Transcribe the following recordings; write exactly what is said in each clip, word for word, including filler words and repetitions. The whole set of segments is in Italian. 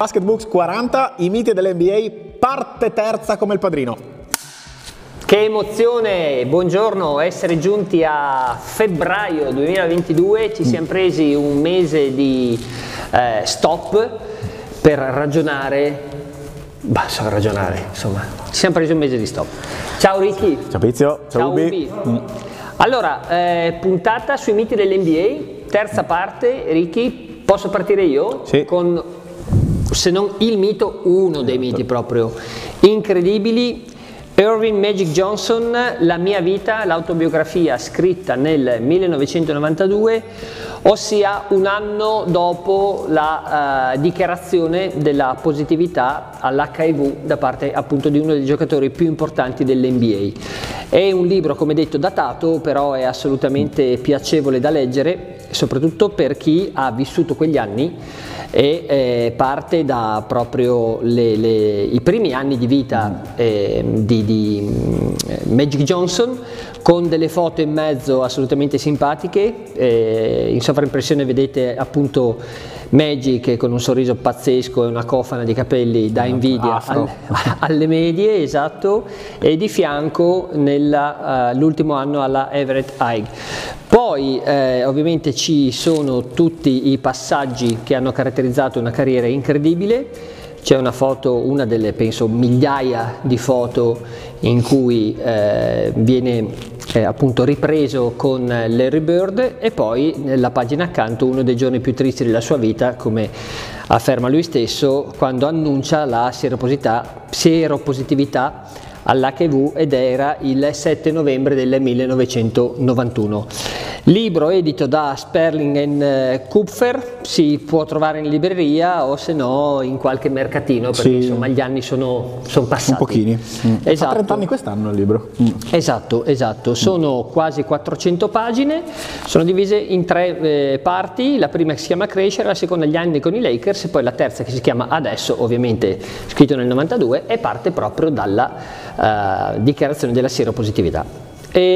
Basketbooks quaranta, i miti dell'N B A, parte terza come il padrino. Che emozione, buongiorno, essere giunti a febbraio duemilaventidue, ci siamo presi un mese di eh, stop per ragionare, bah, so ragionare, insomma, ci siamo presi un mese di stop. Ciao Ricky. Ciao Pizio. Ciao, Ciao Ubi. Ubi. Mm. Allora, eh, puntata sui miti dell'N B A, terza parte, Ricky, posso partire io? Sì. Con, se non il mito, uno dei miti proprio incredibili. Earvin Magic Johnson, La mia vita, l'autobiografia scritta nel millenovecentonovantadue, ossia un anno dopo la uh, dichiarazione della positività all'H I V da parte appunto di uno dei giocatori più importanti dell'N B A. È un libro, come detto, datato, però è assolutamente piacevole da leggere, soprattutto per chi ha vissuto quegli anni e eh, parte da proprio le, le, i primi anni di vita eh, di, di eh, Magic Johnson, con delle foto in mezzo assolutamente simpatiche. Eh, in sovraimpressione vedete appunto Magic con un sorriso pazzesco e una cofana di capelli da invidia al, alle medie, esatto, e di fianco nell'ultimo uh, anno alla Everett High. Poi eh, ovviamente ci sono tutti i passaggi che hanno caratterizzato una carriera incredibile. C'è una foto, una delle penso migliaia di foto in cui eh, viene eh, appunto ripreso con Larry Bird, e poi nella pagina accanto uno dei giorni più tristi della sua vita, come afferma lui stesso, quando annuncia la seropositività, seropositività all'H I V, ed era il sette novembre del millenovecentonovantuno. Libro edito da Sperling and Kupfer, si può trovare in libreria o se no in qualche mercatino, perché sì, insomma gli anni sono, sono passati. Un pochini. Mm. Esatto. Fa trenta anni quest'anno il libro. Mm. Esatto, esatto. Sono mm. quasi quattrocento pagine, sono divise in tre eh, parti, la prima che si chiama Crescere, la seconda Gli anni con i Lakers, e poi la terza che si chiama Adesso, ovviamente scritto nel novantadue, e parte proprio dalla uh, dichiarazione della seropositività.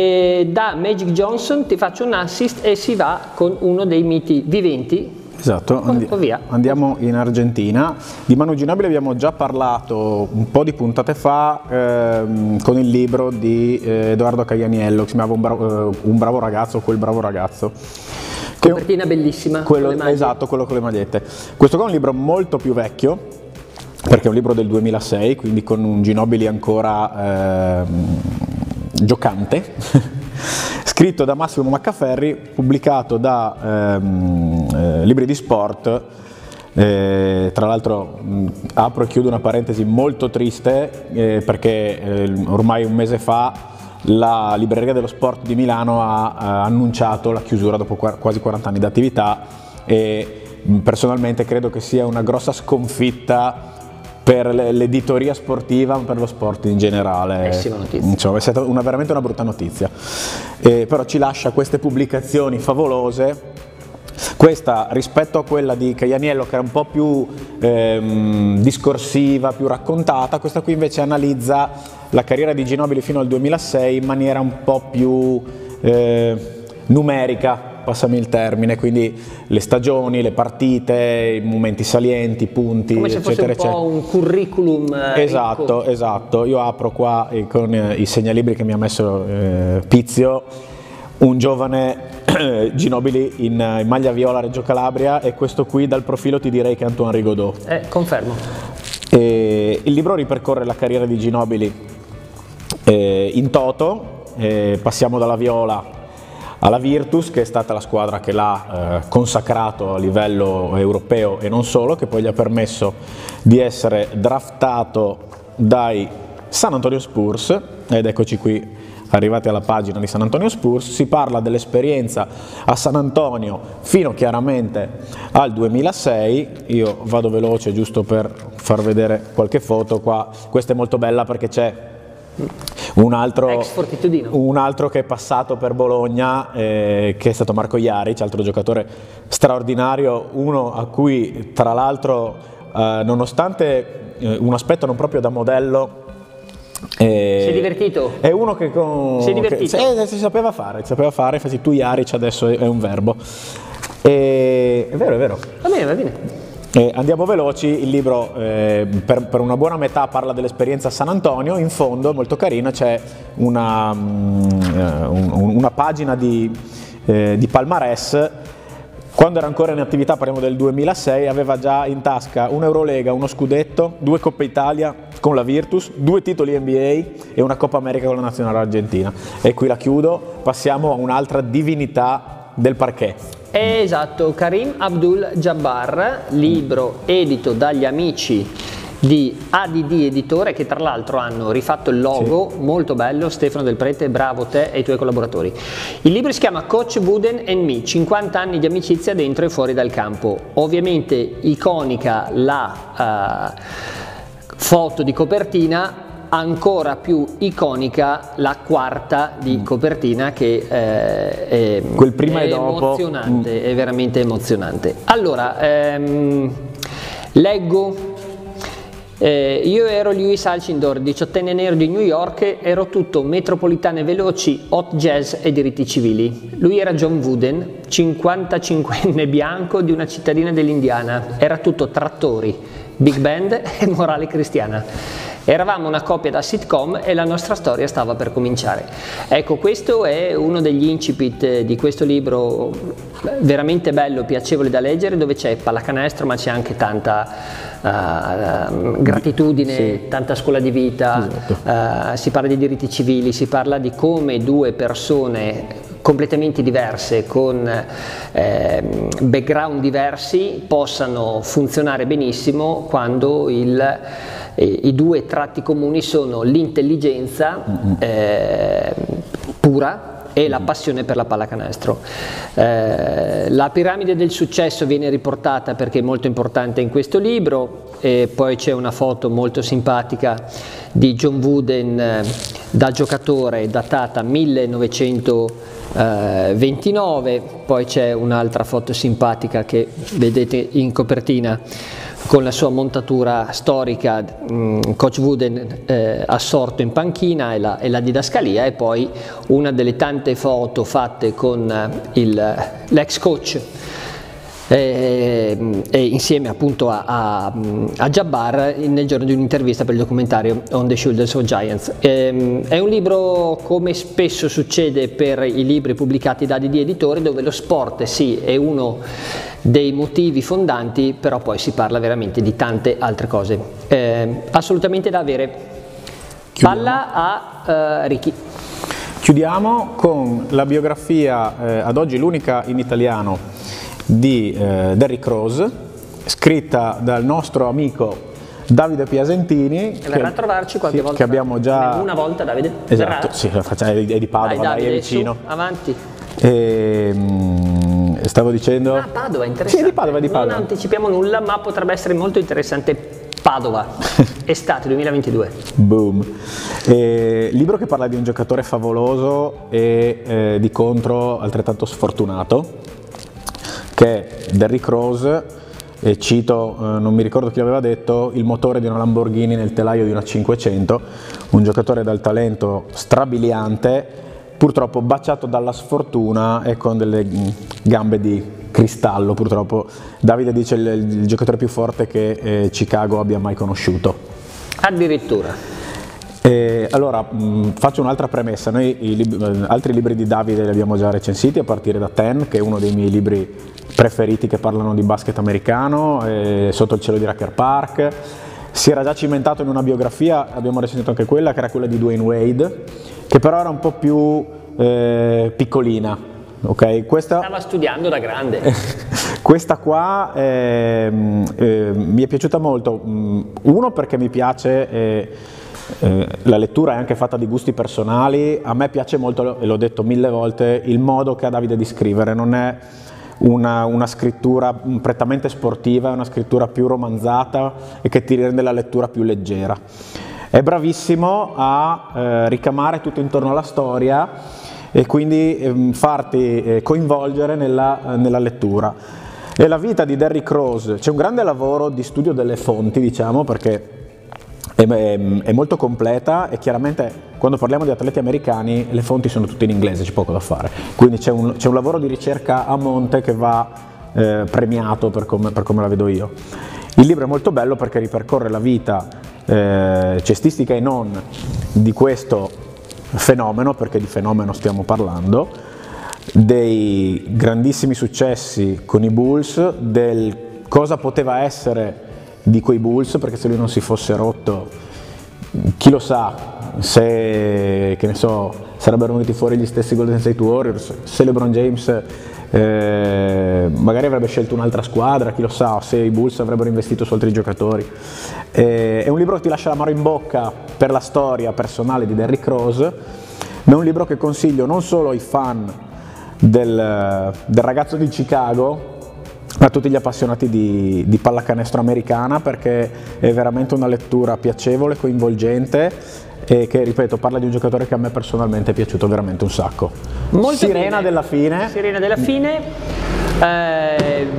E da Magic Johnson ti faccio un assist e si va con uno dei miti viventi. Esatto, andi via. Andiamo in Argentina. Di Manu Ginóbili abbiamo già parlato un po' di puntate fa ehm, con il libro di eh, Edoardo Caianiello, che si chiamava un, bra eh, un bravo ragazzo, quel bravo ragazzo. Copertina bellissima. Quello, esatto, quello con le magliette. Questo qua è un libro molto più vecchio, perché è un libro del duemilasei, quindi con un Ginóbili ancora ehm, giocante, scritto da Massimo Maccaferri, pubblicato da ehm, eh, Libri di Sport. Eh, tra l'altro apro e chiudo una parentesi molto triste, eh, perché eh, ormai un mese fa la Libreria dello Sport di Milano ha, ha annunciato la chiusura dopo quasi quaranta anni di attività, e personalmente credo che sia una grossa sconfitta per l'editoria sportiva, per lo sport in generale. Pessima notizia. Insomma, è stata una, veramente una brutta notizia. Eh, però ci lascia queste pubblicazioni favolose. Questa, rispetto a quella di Caianiello, che era un po' più ehm, discorsiva, più raccontata, questa qui invece analizza la carriera di Ginóbili fino al duemilasei in maniera un po' più eh, numerica, passami il termine, quindi le stagioni, le partite, i momenti salienti, i punti, come se eccetera, fosse un po' eccetera. un curriculum. Esatto, ricco. esatto. Io apro qua eh, con eh, i segnalibri che mi ha messo eh, Pizio, un giovane eh, Ginóbili in, in maglia viola Reggio Calabria, e questo qui dal profilo ti direi che è Antoine Rigaudot. Eh, confermo. E il libro ripercorre la carriera di Ginóbili eh, in toto, eh, passiamo dalla viola alla Virtus, che è stata la squadra che l'ha eh, consacrato a livello europeo e non solo, che poi gli ha permesso di essere draftato dai San Antonio Spurs, ed eccoci qui arrivati alla pagina di San Antonio Spurs. Si parla dell'esperienza a San Antonio fino chiaramente al duemilasei. Io vado veloce giusto per far vedere qualche foto qua. Questa è molto bella perché c'è un altro, un altro che è passato per Bologna, eh, che è stato Marco Jaric, altro giocatore straordinario, uno a cui tra l'altro eh, nonostante eh, un aspetto non proprio da modello, Eh, si è divertito? È uno che, con, si, è divertito. che eh, si sapeva fare, si sapeva fare, infatti tu Jaric adesso è, è un verbo. E, è vero, è vero. Va bene, va bene. Eh, andiamo veloci, il libro eh, per, per una buona metà parla dell'esperienza a San Antonio, in fondo, molto carino, c'è una, um, una pagina di, eh, di palmarès. Quando era ancora in attività, parliamo del duemilasei, aveva già in tasca un'Eurolega, uno scudetto, due Coppe Italia con la Virtus, due titoli N B A e una Coppa America con la nazionale argentina. E qui la chiudo, passiamo a un'altra divinità del parquet. Esatto, Kareem Abdul-Jabbar, libro edito dagli amici di A D D Editore, che tra l'altro hanno rifatto il logo, sì. Molto bello. Stefano Del Prete, bravo te e i tuoi collaboratori. Il libro si chiama Coach Wooden and Me, cinquanta anni di amicizia dentro e fuori dal campo. Ovviamente iconica la uh, foto di copertina, ancora più iconica la quarta di copertina, che eh, è, quel prima è e dopo emozionante, mm. è veramente emozionante. Allora, ehm, leggo. Eh, io ero Louis Alcindor, diciottenne nero di New York, ero tutto metropolitane veloci, hot jazz e diritti civili. Lui era John Wooden, cinquantacinquenne bianco di una cittadina dell'Indiana, era tutto trattori, big band e morale cristiana. Eravamo una coppia da sitcom e la nostra storia stava per cominciare. Ecco, questo è uno degli incipit di questo libro veramente bello, piacevole da leggere, dove c'è pallacanestro ma c'è anche tanta uh, gratitudine, sì. Tanta scuola di vita, esatto. uh, si parla di diritti civili, si parla di come due persone completamente diverse, con eh, background diversi, possano funzionare benissimo quando il i due tratti comuni sono l'intelligenza eh, pura e la passione per la pallacanestro. Eh, la piramide del successo viene riportata perché è molto importante in questo libro, e poi c'è una foto molto simpatica di John Wooden eh, da giocatore, datata millenovecentoventinove, poi c'è un'altra foto simpatica che vedete in copertina con la sua montatura storica, mh, Coach Wooden eh, assorto in panchina e la, e la didascalia, e poi una delle tante foto fatte con l'ex coach eh, e insieme appunto a, a, a Jabbar nel giorno di un'intervista per il documentario On the Shoulders of Giants. Eh, è un libro, come spesso succede per i libri pubblicati da A D D Editore, dove lo sport sì è uno dei motivi fondanti, però poi si parla veramente di tante altre cose. Eh, assolutamente da avere. Chiudiamo. Palla a uh, Ricky. Chiudiamo con la biografia, eh, ad oggi l'unica in italiano, di eh, Derrick Rose, scritta dal nostro amico Davide Piasentini, che verrà a trovarci qualche sì, volta. Che abbiamo già... Una volta, Davide? Esatto, sì, è di Padova, dai, Davide, dai, è vicino. Su, avanti. E, mh, stavo dicendo... Ah, Padova, interessante. Sì, di Padova, di Padova. Non anticipiamo nulla, ma potrebbe essere molto interessante. Padova, estate duemilaventidue. Boom. Eh, libro che parla di un giocatore favoloso e eh, di contro altrettanto sfortunato, che è Derrick Rose, e cito, eh, non mi ricordo chi l'aveva detto, il motore di una Lamborghini nel telaio di una cinquecento, un giocatore dal talento strabiliante, purtroppo baciato dalla sfortuna e con delle gambe di cristallo, purtroppo. Davide dice il, il giocatore più forte che eh, Chicago abbia mai conosciuto. Addirittura. E allora mh, faccio un'altra premessa: noi i lib- altri libri di Davide li abbiamo già recensiti, a partire da Ten, che è uno dei miei libri preferiti che parlano di basket americano, eh, Sotto il cielo di Rucker Park. Si era già cimentato in una biografia, abbiamo recensito anche quella, che era quella di Dwayne Wade, che però era un po' più eh, piccolina. Okay, questa, stava studiando da grande. Questa qua eh, eh, mi è piaciuta molto, uno perché mi piace, eh, eh, la lettura è anche fatta di gusti personali, a me piace molto, e l'ho detto mille volte, il modo che ha Davide di scrivere, non è una, una scrittura prettamente sportiva, è una scrittura più romanzata e che ti rende la lettura più leggera. È bravissimo a eh, ricamare tutto intorno alla storia e quindi eh, farti eh, coinvolgere nella, eh, nella lettura. E la vita di Derrick Rose, c'è un grande lavoro di studio delle fonti, diciamo, perché è, è, è molto completa, e chiaramente quando parliamo di atleti americani le fonti sono tutte in inglese, c'è poco da fare, quindi c'è un, c'è un lavoro di ricerca a monte che va eh, premiato per come, per come la vedo io. Il libro è molto bello perché ripercorre la vita eh, cestistica e non di questo fenomeno, perché di fenomeno stiamo parlando, dei grandissimi successi con i Bulls, del cosa poteva essere di quei Bulls, perché se lui non si fosse rotto, chi lo sa se, che ne so, sarebbero venuti fuori gli stessi Golden State Warriors, se LeBron James eh, magari avrebbe scelto un'altra squadra, chi lo sa, se i Bulls avrebbero investito su altri giocatori. Eh, è un libro che ti lascia l'amaro in bocca per la storia personale di Derrick Rose, ma è un libro che consiglio non solo ai fan del, del ragazzo di Chicago, a tutti gli appassionati di, di pallacanestro americana, perché è veramente una lettura piacevole, coinvolgente e che, ripeto, parla di un giocatore che a me personalmente è piaciuto veramente un sacco. Molto Sirena bene. della fine. Sirena della fine. Eh,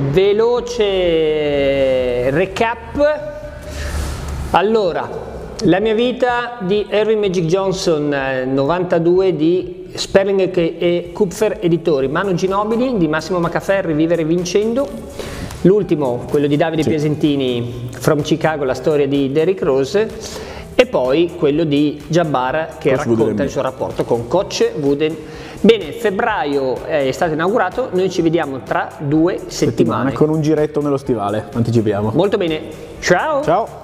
veloce recap. Allora, la mia vita di Earvin Magic Johnson, novantadue, di Sperling e Kupfer Editori, Manu Ginobili di Massimo Macaferri, Vivere vincendo. L'ultimo, quello di Davide sì. Piasentini, From Chicago, la storia di Derrick Rose, e poi quello di Jabbar che Coach racconta Wooden. Il suo rapporto con Coach Wooden. Bene, febbraio è stato inaugurato, noi ci vediamo tra due settimane. settimane con un giretto nello stivale, anticipiamo. Molto bene, ciao! Ciao!